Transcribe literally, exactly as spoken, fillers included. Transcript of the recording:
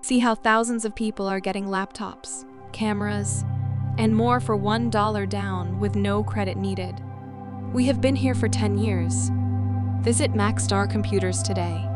See how thousands of people are getting laptops, cameras, and more for one dollar down with no credit needed. We have been here for ten years. Visit Maxstar Computers today.